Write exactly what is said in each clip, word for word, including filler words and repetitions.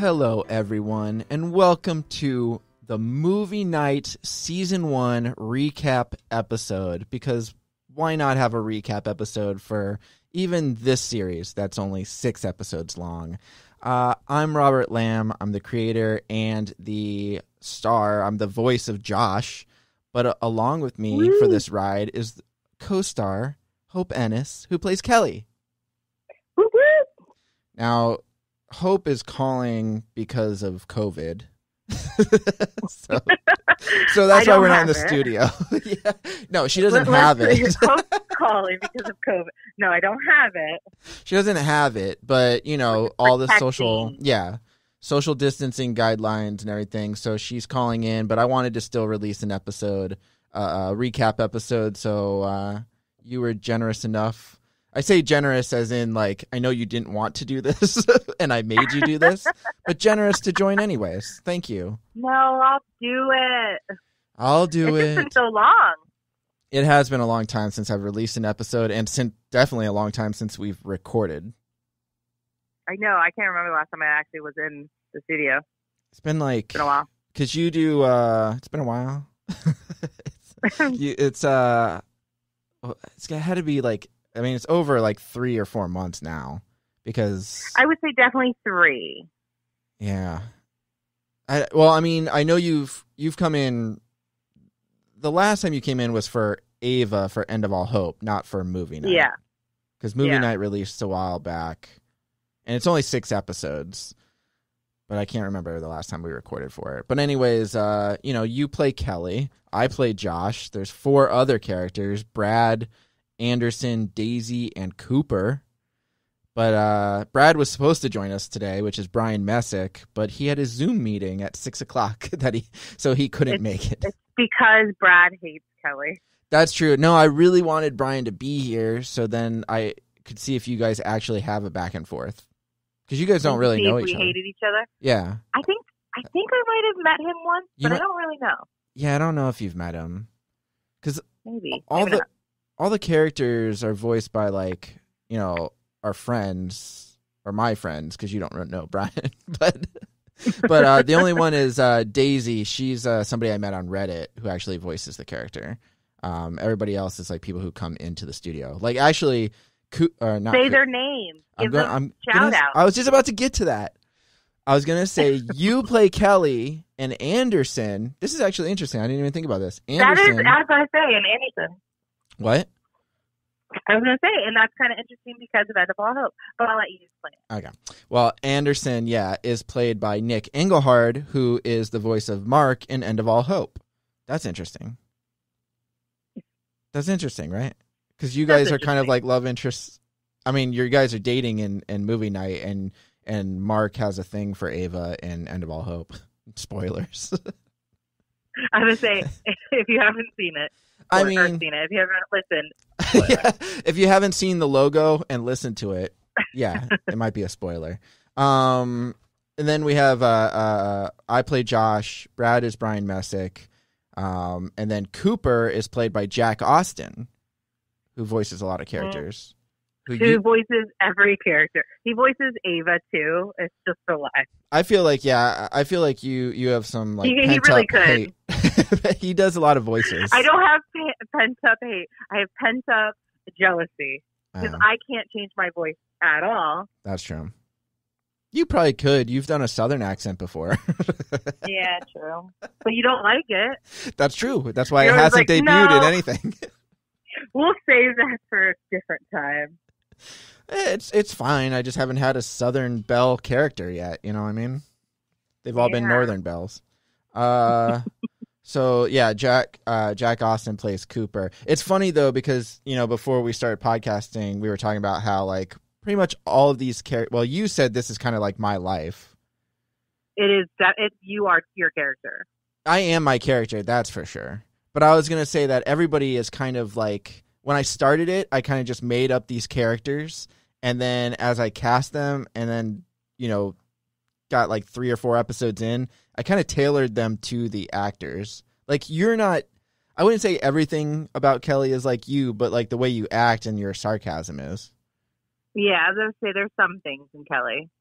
Hello, everyone, and welcome to the Movie Night Season one recap episode, because why not have a recap episode for even this series that's only six episodes long? Uh, I'm Robert Lamb. I'm the creator and the star. I'm the voice of Josh, but uh, along with me Woo. for this ride is co-star Hope Ennis, who plays Kelly. Woo woo. Now, Hope is calling because of COVID. so, so that's why we're not in the it. studio. yeah. No, she doesn't Let, have it. Hope's calling because of COVID. No, I don't have it. She doesn't have it, but, you know, all the social, yeah, social distancing guidelines and everything. So she's calling in, but I wanted to still release an episode, uh, a recap episode. So uh, you were generous enough. I say generous as in, like, I know you didn't want to do this, and I made you do this, but generous to join anyways. Thank you. No, I'll do it. I'll do it's it. It's been so long. It has been a long time since I've released an episode, and since, definitely a long time since we've recorded. I know. I can't remember the last time I actually was in the studio. It's been like... It's been a while. Because you do... Uh, it's been a while. it's, you, it's, uh... It's had to be, like... I mean, it's over like three or four months now, because I would say definitely three. Yeah. I well, I mean, I know you've you've come in. The last time you came in was for Ava for End of All Hope, not for Movie Night. Yeah. Because Movie yeah. Night released a while back, and it's only six episodes. But I can't remember the last time we recorded for it. But anyways, uh, you know, you play Kelly, I play Josh. There's four other characters: Brad, Anderson, Daisy, and Cooper. But uh, Brad was supposed to join us today, which is Brian Messick, but he had a Zoom meeting at six o'clock that he so he couldn't it's, make it. It's because Brad hates Kelly. That's true. No, I really wanted Brian to be here, so then I could see if you guys actually have a back and forth, because you guys don't really see know if each we other. hated each other. Yeah, I think I think I might have met him once, you but know, I don't really know. Yeah, I don't know if you've met him, because maybe all maybe the. Not. All the characters are voiced by, like, you know, our friends, or my friends, because you don't know Brian. but but uh, the only one is uh, Daisy. She's uh, somebody I met on Reddit who actually voices the character. Um, everybody else is, like, people who come into the studio. Like, actually, Co- or not say Co- their name. I'm Give gonna, them I'm shout gonna, out. I was just about to get to that. I was going to say, you play Kelly, and Anderson. This is actually interesting. I didn't even think about this. Anderson, that is, as I say, an Anderson. What? I was going to say, and that's kind of interesting because of End of All Hope, but I'll let you explain it. Okay. Well, Anderson, yeah, is played by Nick Engelhard, who is the voice of Mark in End of All Hope. That's interesting. That's interesting, right? Because you guys are kind of like love interests. I mean, you guys are dating in, in Movie Night, and, and Mark has a thing for Ava in End of All Hope. Spoilers. I was going to say, if you haven't seen it, or, I mean, or seen it, if you haven't listened, yeah, if you haven't seen the logo and listened to it, yeah, it might be a spoiler. Um, and then we have uh, uh, I play Josh. Brad is Brian Messick, um, and then Cooper is played by Jack Austin, who voices a lot of characters. Who, who you, voices every character. He voices Ava too. It's just a lie. I feel like yeah, I feel like you you have some like he, pent he really up could. hate. He does a lot of voices. I don't have pent up hate. I have pent up jealousy because uh, I can't change my voice at all. That's true. You probably could. You've done a Southern accent before. Yeah, true. But you don't like it. That's true. That's why You're it hasn't like, debuted no. in anything. We'll save that for a different time. It's it's fine. I just haven't had a Southern Belle character yet. You know what I mean? They've all yeah. been Northern Belles. Uh, so yeah, Jack uh, Jack Austin plays Cooper. It's funny though because you know before we started podcasting, we were talking about how like pretty much all of these characters. Well, you said this is kind of like my life. It is that it. You are your character. I am my character. That's for sure. But I was gonna say that everybody is kind of like. When I started it, I kind of just made up these characters, and then as I cast them, and then, you know, got like three or four episodes in, I kind of tailored them to the actors. Like, you're not, I wouldn't say everything about Kelly is like you, but like the way you act and your sarcasm is. Yeah, I was going to say there's some things in Kelly.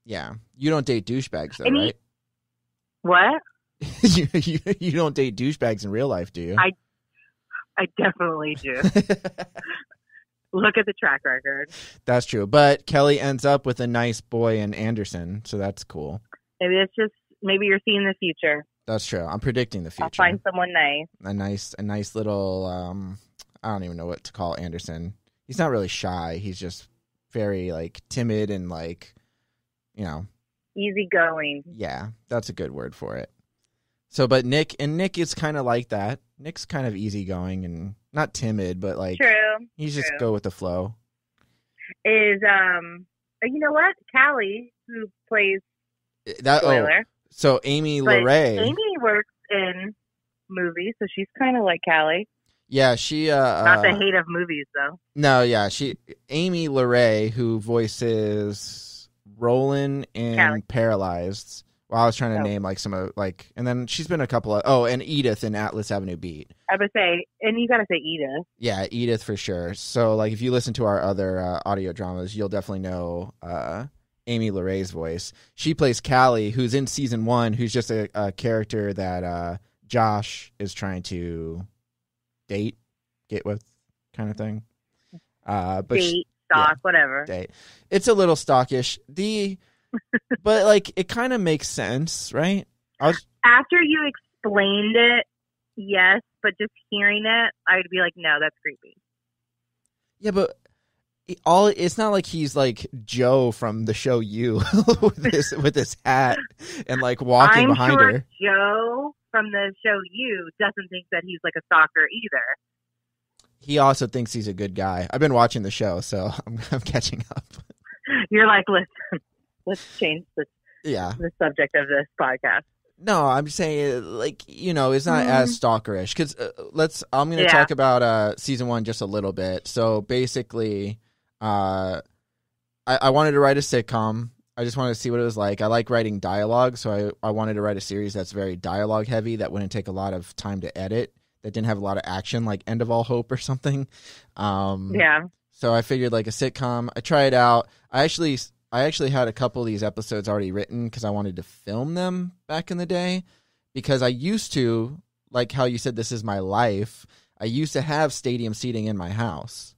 Yeah. You don't date douchebags, though, And he- right? What? you, you you don't date douchebags in real life, do you? I I definitely do. Look at the track record. That's true. But Kelly ends up with a nice boy in Anderson, so that's cool. Maybe it's just maybe you're seeing the future. That's true. I'm predicting the future. I'll find someone nice. A nice a nice little um I don't even know what to call Anderson. He's not really shy. He's just very like timid and like, you know, easygoing. Yeah, that's a good word for it. So, but Nick, and Nick is kind of like that. Nick's kind of easygoing and not timid, but like, true. He's just true. go with the flow. Is, um, you know what? Callie, who plays that, Spoiler. Oh, so Amy LeRae. Amy works in movies, so she's kind of like Callie. Yeah, she, uh, not the uh, hate of movies, though. No, yeah, she, Amy LeRae, who voices Roland in Callie. Paralyzed. Well, I was trying to Oh. name like some of like, and then she's been a couple of, oh, and Edith in Atlas Avenue Beat. I would say, and you got to say Edith. Yeah, Edith for sure. So like, if you listen to our other uh, audio dramas, you'll definitely know uh, Amy LeRae's voice. She plays Callie, who's in season one, who's just a, a character that uh, Josh is trying to date, get with, kind of thing. Uh, but Date, she, stalk, yeah, whatever. Date. It's a little stalkish. The but like it kind of makes sense, right? I was, After you explained it, yes, but just hearing it, I'd be like, no, that's creepy. yeah, but it- all it's not like he's like Joe from the show You with this with his hat and like walking I'm behind sure her. Joe from the show You doesn't think that he's like a stalker either. He also thinks he's a good guy. I've been watching the show, so I'm, I'm catching up. You're like, listen, let's change the Yeah. the subject of this podcast. No, I'm saying like you know it's not Mm. as stalkerish because uh, let's. I'm going to Yeah. talk about uh, season one just a little bit. So basically, uh, I, I wanted to write a sitcom. I just wanted to see what it was like. I like writing dialogue, so I I wanted to write a series that's very dialogue heavy that wouldn't take a lot of time to edit. That didn't have a lot of action, like End of All Hope or something. Um, Yeah. So I figured like a sitcom. I tried it out. I actually I actually had a couple of these episodes already written because I wanted to film them back in the day. Because I used to, like how you said, this is my life. I used to have stadium seating in my house.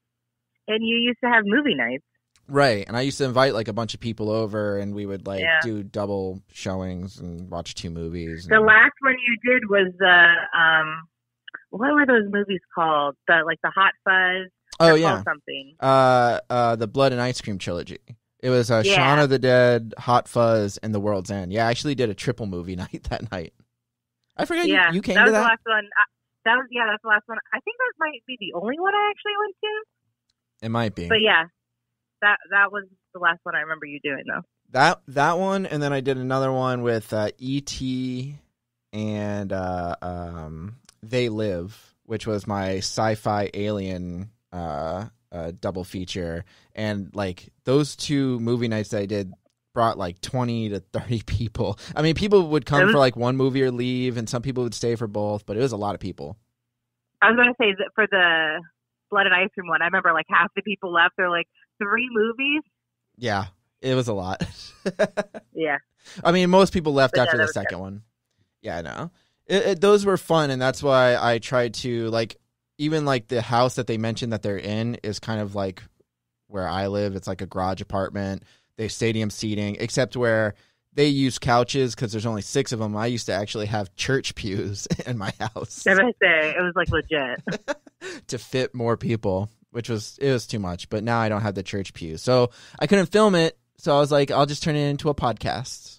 And you used to have movie nights. Right. And I used to invite like a bunch of people over and we would like Yeah. do double showings and watch two movies. The and- last one you did was the, um, what were those movies called? The like the Hot Fuzz. oh, They're yeah. called something. Uh, uh, the Blood and Ice Cream trilogy. It was uh, Yeah. Shaun of the Dead, Hot Fuzz, and The World's End. Yeah, I actually did a triple movie night that night. I forgot Yeah, you, you came that to was that. the last one. I, that was yeah, that's the last one. I think that might be the only one I actually went to. It might be. But yeah, that that was the last one I remember you doing though. That that one, and then I did another one with uh, E T and uh, um, They Live, which was my sci-fi alien uh, uh, double feature. And like those two movie nights that I did brought like twenty to thirty people. I mean, people would come was- for like one movie or leave, and some people would stay for both, but it was a lot of people. I was gonna say that for the Blood and Ice Cream one, I remember like half the people left. They're like three movies. Yeah, it was a lot. Yeah, I mean, most people left But yeah, after that the was second one. Yeah, I know. It, it, those were fun, and that's why I tried to, like, even, like, the house that they mentioned that they're in is kind of like where I live. It's like a garage apartment. They have stadium seating, except where they use couches because there's only six of them. I used to actually have church pews in my house I was gonna say it was like legit. to fit more people, which was, it was too much. But now I don't have the church pews. So I couldn't film it. So I was like, I'll just turn it into a podcast.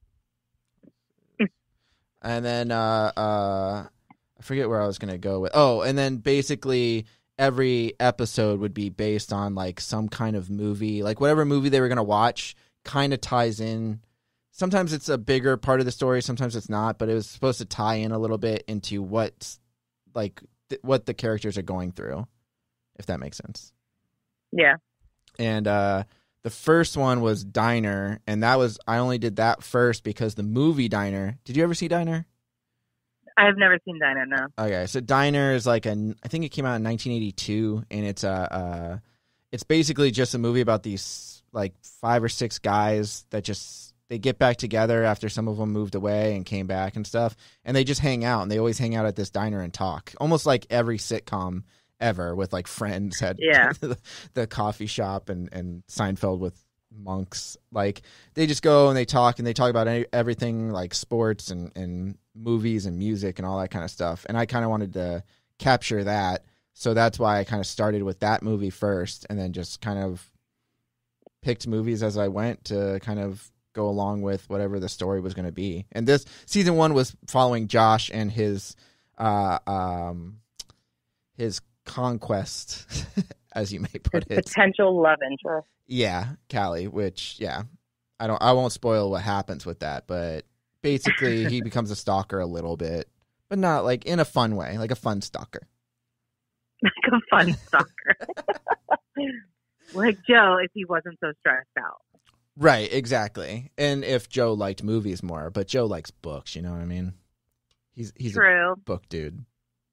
And then uh, uh, I forget where I was going to go with. Oh, and then basically every episode would be based on like some kind of movie, like whatever movie they were going to watch kind of ties in. Sometimes it's a bigger part of the story. Sometimes it's not, but it was supposed to tie in a little bit into what's like th- what the characters are going through, if that makes sense. Yeah. And uh, the first one was Diner, and that was I only did that first because the movie Diner. Did you ever see Diner? I have never seen Dinah. No. Okay, so Diner is like a I think it came out in nineteen eighty-two, and it's a uh, it's basically just a movie about these like five or six guys that just they get back together after some of them moved away and came back and stuff, and they just hang out, and they always hang out at this diner and talk, almost like every sitcom ever with like Friends had yeah. the, the coffee shop and, and Seinfeld with monks. Like they just go and they talk and they talk about any, everything like sports and, and movies and music and all that kind of stuff. And I kind of wanted to capture that. So that's why I kind of started with that movie first and then just kind of picked movies as I went to kind of go along with whatever the story was going to be. And this season one was following Josh and his, uh, um, his conquest, as you may put it, potential love interest. Yeah, Callie. Which, yeah, I don't. I won't spoil what happens with that, but basically, he becomes a stalker a little bit, but not like in a fun way, like a fun stalker. Like a fun stalker, like Joe if he wasn't so stressed out. Right, exactly. And if Joe liked movies more, but Joe likes books. You know what I mean? He's he's True. a book dude.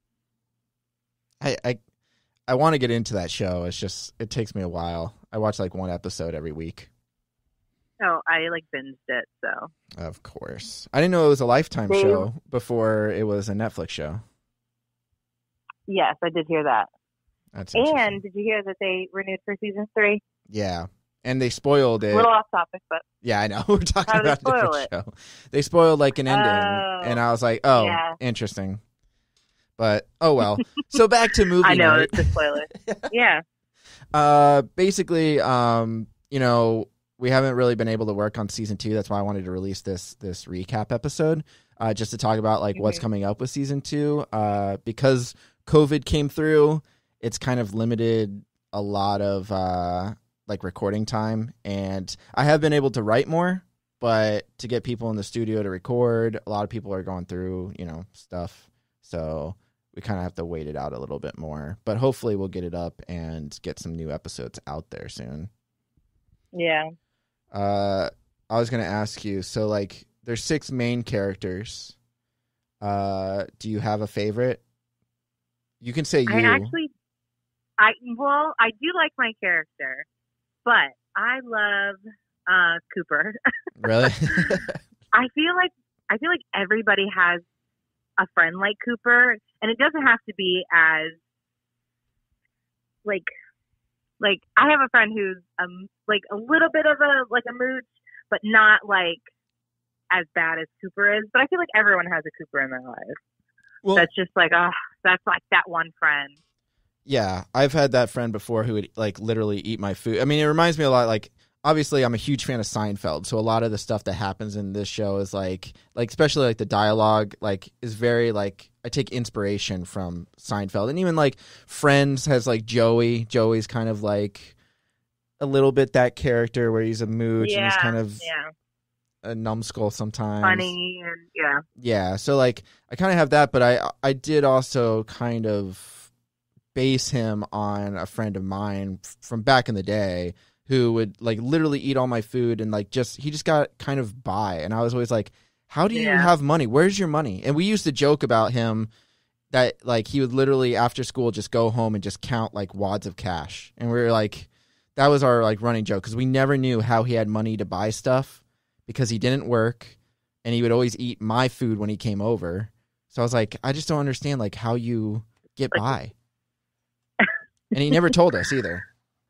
I, I I want to get into that show. It's just it takes me a while. I watch like one episode every week. Oh, I like binged it, so. Of course. I didn't know it was a Lifetime Dave. show before it was a Netflix show. Yes, I did hear that. That's and did you hear that they renewed for season three? Yeah. And they spoiled it. A little off topic, but. Yeah, I know. We're talking How about did they a spoil different it? show. They spoiled like an ending. Oh, and I was like, oh, yeah. interesting. But, oh well. So back to movie I know, night. it's a spoiler. Yeah. Uh, basically, um, you know, we haven't really been able to work on season two. That's why I wanted to release this this recap episode, uh, just to talk about like mm-hmm. what's coming up with season two. Uh, because COVID came through, it's kind of limited a lot of uh, like recording time, and I have been able to write more, but to get people in the studio to record, a lot of people are going through, you know, stuff. So we kind of have to wait it out a little bit more, but hopefully we'll get it up and get some new episodes out there soon. Yeah. Uh, I was going to ask you, so like there's six main characters. Uh, do you have a favorite? You can say you. I actually, I, well, I do like my character, but I love, uh, Cooper. Really? I feel like, I feel like everybody has a friend like Cooper, and it doesn't have to be as like like I have a friend who's um like a little bit of a like a mooch, but not like as bad as Cooper is. But I feel like everyone has a Cooper in their life. Well, that's just like oh, that's like that one friend. Yeah, I've had that friend before who would like literally eat my food. I mean, it reminds me a lot like. Obviously, I'm a huge fan of Seinfeld, so a lot of the stuff that happens in this show is like, like especially like the dialogue, like is very like I take inspiration from Seinfeld, and even like Friends has like Joey. Joey's kind of like a little bit that character where he's a mooch yeah, and he's kind of yeah. a numbskull sometimes, funny and yeah, yeah. So like I kind of have that, but I I did also kind of base him on a friend of mine from back in the day. Who would like literally eat all my food and like just he just got kind of by, and I was always like, how do you yeah. have money? Where's your money? And we used to joke about him that like he would literally after school just go home and just count like wads of cash, and we were like, that was our like running joke because we never knew how he had money to buy stuff because he didn't work, and he would always eat my food when he came over. So I was like, I just don't understand like how you get by, and he never told us either.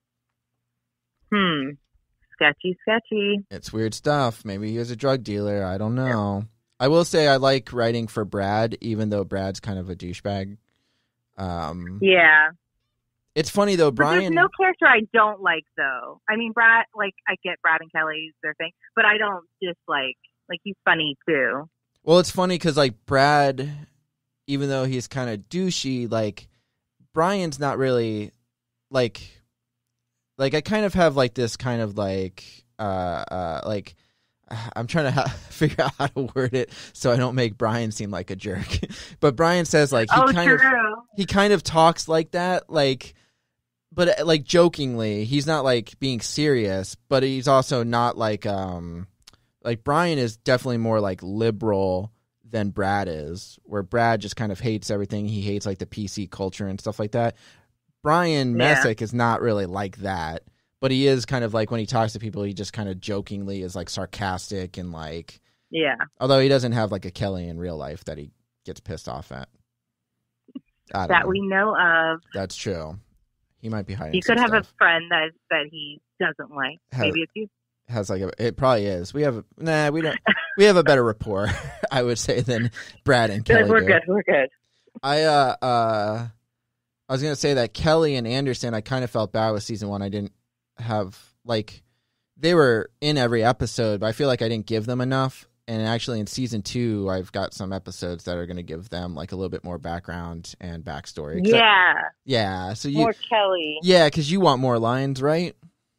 Hmm. Sketchy, sketchy. It's weird stuff. Maybe he was a drug dealer. I don't know. I will say I like writing for Brad, even though Brad's kind of a douchebag. Um, yeah. It's funny, though, But Brian... there's no character I don't like, though. I mean, Brad, like, I get Brad and Kelly's their thing, but I don't just like, like, he's funny, too. Well, it's funny because, like, Brad, even though he's kind of douchey, like, Brian's not really, like... Like, I kind of have, like, this kind of, like, uh, uh, like, I'm trying to ha- figure out how to word it so I don't make Brian seem like a jerk. But Brian says, like, he oh, kind true. of, he kind of talks like that, like, but, like, jokingly. He's not, like, being serious, but he's also not, like, um, like, Brian is definitely more, like, liberal than Brad is, where Brad just kind of hates everything. He hates, like, the P C culture and stuff like that. Brian yeah. Messick is not really like that, but he is kind of like, when he talks to people, he just kind of jokingly is like sarcastic and like, yeah. Although he doesn't have like a Kelly in real life that he gets pissed off at. I don't that know. we know of. That's true. He might be hiding. He could have stuff. a friend that that he doesn't like. Has, Maybe it's you. Has like a, it probably is. We have nah. We don't. We have a better rapport, I would say, than Brad and Kelly. We're do. good. We're good. I uh uh, I was gonna say that Kelly and Anderson, I kind of felt bad with season one. I didn't have like they were in every episode, but I feel like I didn't give them enough. And actually, in season two, I've got some episodes that are going to give them like a little bit more background and backstory. Yeah, I, yeah. So you more Kelly. Yeah, because you want more lines, right?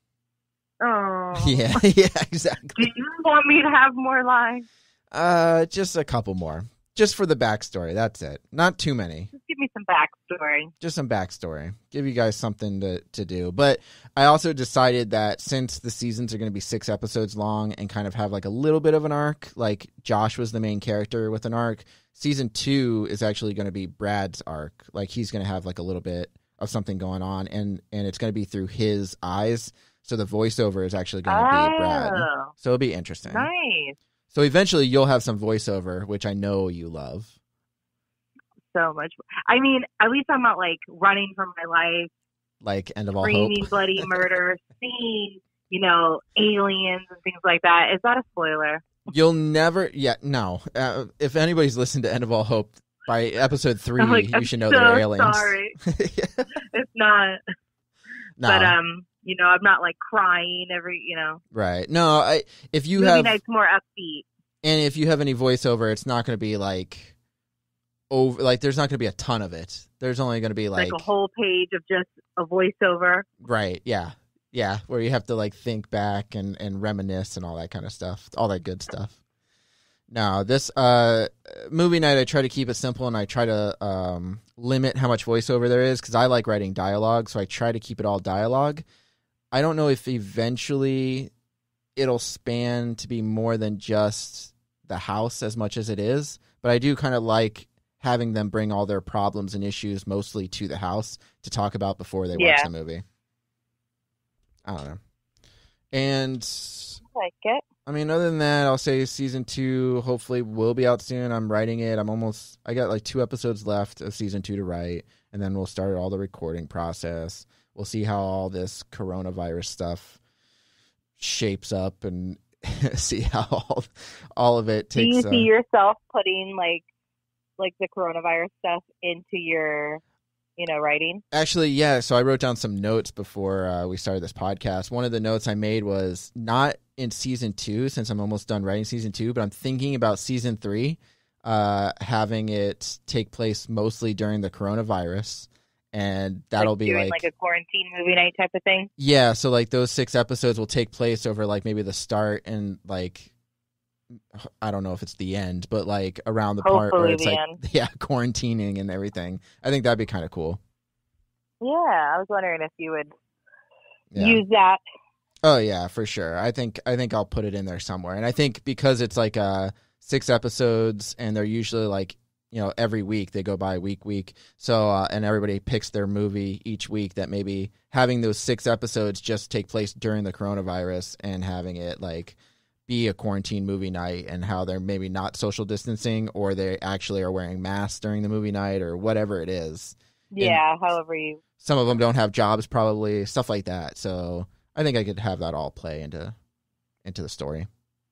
Oh, yeah, yeah, exactly. Do you want me to have more lines? Uh, just a couple more, just for the backstory. That's it. Not too many. Just give me some backstory. Just some backstory. Give you guys something to, to do. But I also decided that since the seasons are going to be six episodes long and kind of have like a little bit of an arc, like Josh was the main character with an arc, season two is actually going to be Brad's arc. Like he's going to have like a little bit of something going on, and, and it's going to be through his eyes. So the voiceover is actually going to oh, be Brad. So it'll be interesting. Nice. So eventually you'll have some voiceover, which I know you love. So much. I mean, at least I'm not like running for my life. Like End of All Screaming Hope. bloody murder, seeing, you know, aliens and things like that. Is that a spoiler? You'll never, yeah, no. Uh, if anybody's listened to End of All Hope, by episode three, like, you I'm should know so they're aliens. Sorry. yeah. It's not. No. But, um, you know, I'm not like crying every, you know. Right. No, I, if you Movie have, night's more upbeat. And if you have any voiceover, it's not going to be like, over, like, there's not going to be a ton of it. There's only going to be like, like a whole page of just a voiceover. Right. Yeah. Yeah. Where you have to like think back and, and reminisce and all that kind of stuff. All that good stuff. No, this uh, movie night, I try to keep it simple, and I try to um, limit how much voiceover there is because I like writing dialogue, so I try to keep it all dialogue. I don't know if eventually it'll span to be more than just the house as much as it is, but I do kind of like having them bring all their problems and issues mostly to the house to talk about before they yeah. watch the movie. I don't know. And I like it. I mean, other than that, I'll say season two hopefully will be out soon. I'm writing it. I'm almost, I got like two episodes left of season two to write, and then we'll start all the recording process. We'll see how all this coronavirus stuff shapes up and see how all, all of it takes. Do you see uh, yourself putting like, like the coronavirus stuff into your, you know, writing? Actually, yeah. So I wrote down some notes before uh, we started this podcast. One of the notes I made was not in season two, since I'm almost done writing season two, but I'm thinking about season three, uh, having it take place mostly during the coronavirus. And that'll like be doing like, like a quarantine movie night type of thing. Yeah. So like those six episodes will take place over like maybe the start and like, I don't know if it's the end, but like around the Hopefully part where it's the like, end. yeah, quarantining and everything. I think that'd be kind of cool. Yeah. I was wondering if you would yeah. use that. Oh yeah, for sure. I think, I think I'll put it in there somewhere. And I think because it's like uh six episodes and they're usually like, you know, every week they go by week, week. So, uh, and everybody picks their movie each week, that maybe having those six episodes just take place during the coronavirus and having it like be a quarantine movie night, and how they're maybe not social distancing or they actually are wearing masks during the movie night or whatever it is. Yeah. And however you, some of them don't have jobs, probably stuff like that. So I think I could have that all play into, into the story.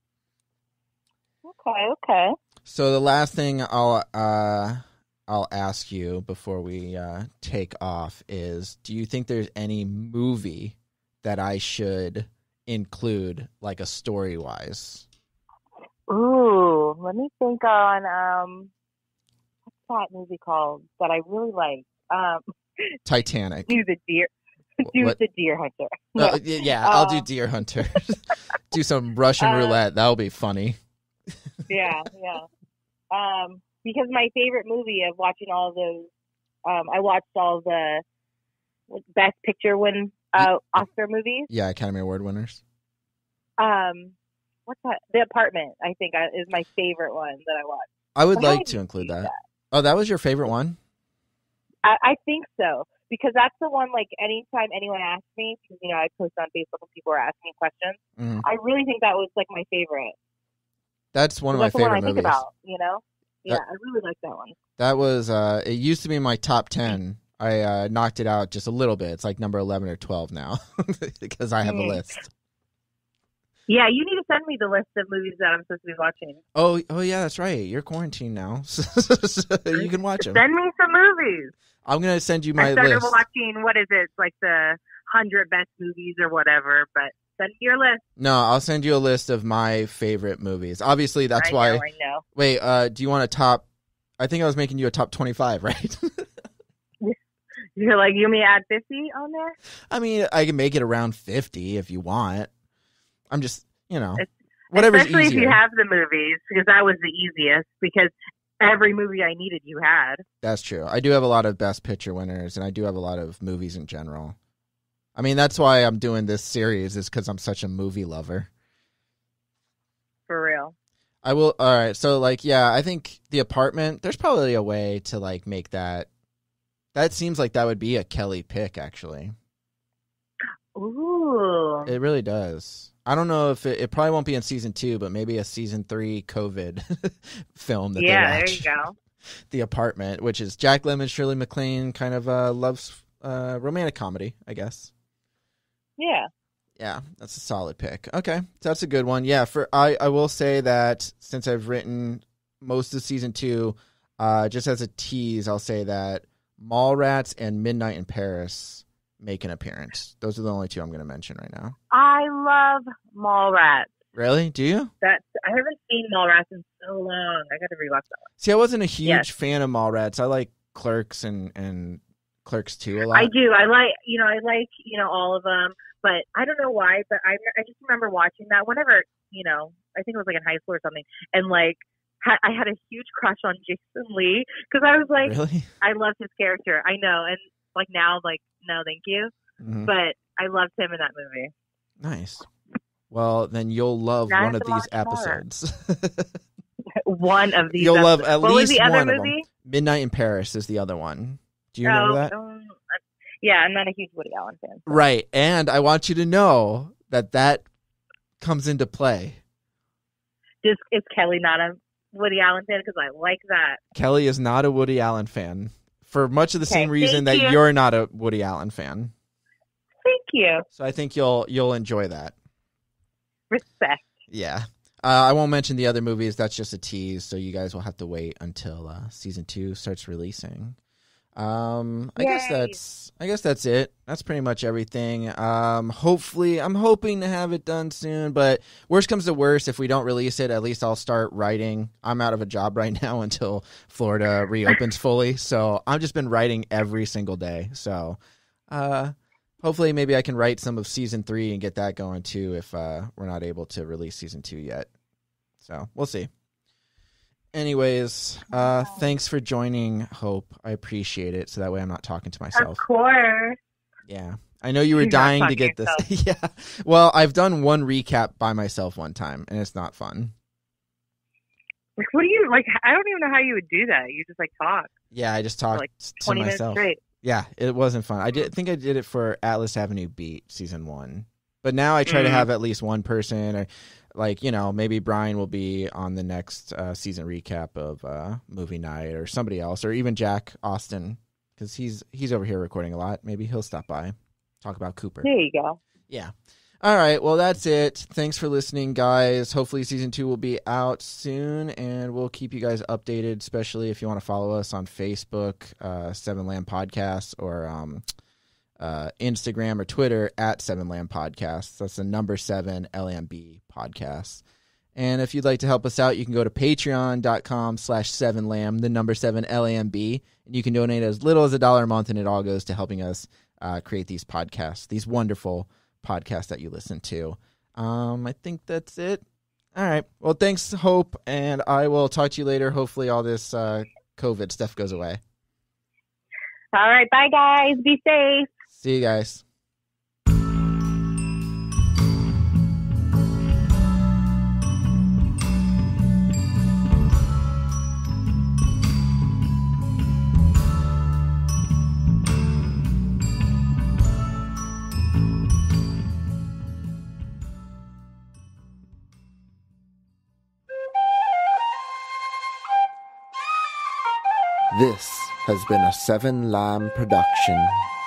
Okay. Okay. So the last thing I'll uh, I'll ask you before we uh, take off is, do you think there's any movie that I should include, like a story wise? Ooh, let me think on um, what's that movie called that I really like? Um, Titanic. Do the deer. Do What? the Deer Hunter. Uh, Yeah. yeah, I'll Uh, do Deer Hunter. Do some Russian uh, roulette. That'll be funny. yeah, yeah. Um, because my favorite movie of watching all those, um, I watched all the Best Picture win uh, Oscar movies. Yeah, Academy Award winners. Um, what's that? The Apartment, I think, uh, is my favorite one that I watched. I would Why like did to you include do that. that? Oh, that was your favorite one? I, I think so. because that's the one, like, anytime anyone asks me, because, you know, I post on Facebook when people are asking me questions, mm. I really think that was, like, my favorite. That's one of my favorite movies. That's the one I movies. think about, you know? Yeah, that, I really like that one. That was, uh, it used to be my top ten. I uh, knocked it out just a little bit. It's like number eleven or twelve now because I have mm. a list. Yeah, you need to send me the list of movies that I'm supposed to be watching. Oh, oh yeah, that's right. You're quarantined now, so you can watch them. Send me some movies. I'm gonna send you my I started list. watching, what is it, like the hundred best movies or whatever. But send me your list. No, I'll send you a list of my favorite movies. Obviously, that's I why. Know, I know. Wait, uh, do you want a top? I think I was making you a top twenty-five, right? You're like, you may add fifty on there? I mean, I can make it around fifty if you want. I'm just, you know, it's, whatever's especially easier. If you have the movies, because that was the easiest, because every movie I needed, you had. That's true. I do have a lot of Best Picture winners, and I do have a lot of movies in general. I mean, that's why I'm doing this series, is because I'm such a movie lover. For real. I will, all right, so, like, yeah, I think The Apartment, there's probably a way to, like, make that. That seems like that would be a Kelly pick, actually. Ooh. It really does. I don't know if it, it probably won't be in season two, but maybe a season three COVID film that yeah, they watch. There you go. The Apartment, which is Jack Lemmon, Shirley MacLaine, kind of a love, uh, romantic comedy, I guess. Yeah. Yeah, that's a solid pick. Okay, so that's a good one. Yeah, for I, I will say that since I've written most of season two, uh, just as a tease, I'll say that Mallrats and Midnight in Paris make an appearance. Those are the only two I'm going to mention right now. I love Mallrats. Really? Do you? That's I haven't seen Mallrats in so long. I got to rewatch that one. See, I wasn't a huge yes. fan of Mallrats. I like Clerks and, and Clerks two a lot. I do. I like, you know, I like, you know, all of them, but I don't know why, but I, I just remember watching that whenever, you know, I think it was like in high school or something, and like, I had a huge crush on Jason Lee because I was like, really? I loved his character. I know, and like now, like no, thank you. Mm-hmm. But I loved him in that movie. Nice. Well, then you'll love now one of these episodes. one of these. You'll episodes. love at what least was the one other of movie? them. Midnight in Paris is the other one. Do you oh, remember that? Um, yeah, I'm not a huge Woody Allen fan. So. Right, and I want you to know that that comes into play. Just is Kelly not a Woody Allen fan? Because I like that. Kelly is not a Woody Allen fan for much of the okay, same reason that you. you're not a Woody Allen fan. Thank you. So I think you'll you'll enjoy that. Respect. Yeah. Uh, I won't mention the other movies. That's just a tease, so you guys will have to wait until uh, season two starts releasing. Um, I Yay. guess that's I guess that's it. That's pretty much everything. Um, hopefully, I'm hoping to have it done soon. But worst comes to worst, if we don't release it, at least I'll start writing. I'm out of a job right now until Florida reopens fully, so I've just been writing every single day. So, uh, hopefully, maybe I can write some of season three and get that going too. If uh, we're not able to release season two yet, so we'll see. Anyways, uh, thanks for joining, Hope. I appreciate it. So that way I'm not talking to myself. Of course. Yeah. I know you were You're dying to get to this. Yeah. Well, I've done one recap by myself one time, and it's not fun. Like, what do you, like, I don't even know how you would do that. You just, like, talk. Yeah, I just talked like to twenty myself. minutes straight. Yeah, it wasn't fun. I did think I did it for Atlas Avenue Beat season one. But now I try mm. to have at least one person, or like, you know, maybe Brian will be on the next uh, season recap of uh, movie night, or somebody else, or even Jack Austin, because he's he's over here recording a lot. Maybe he'll stop by, talk about Cooper. There you go. Yeah. All right. Well, that's it. Thanks for listening, guys. Hopefully season two will be out soon, and we'll keep you guys updated, especially if you want to follow us on Facebook, uh, Seven Lamb Podcasts, or um, uh, Instagram or Twitter at Seven Lamb Podcasts. That's the number seven L M B Podcasts. And if you'd like to help us out, you can go to patreon.com slash seven lamb, the number seven L A M B, and you can donate as little as a dollar a month, and it all goes to helping us uh, create these podcasts, these wonderful podcasts that you listen to. Um, I think that's it. All right. Well, thanks, Hope, and I will talk to you later. Hopefully all this uh, COVID stuff goes away. All right. Bye, guys. Be safe. See you guys. This has been a Seven Lamb production.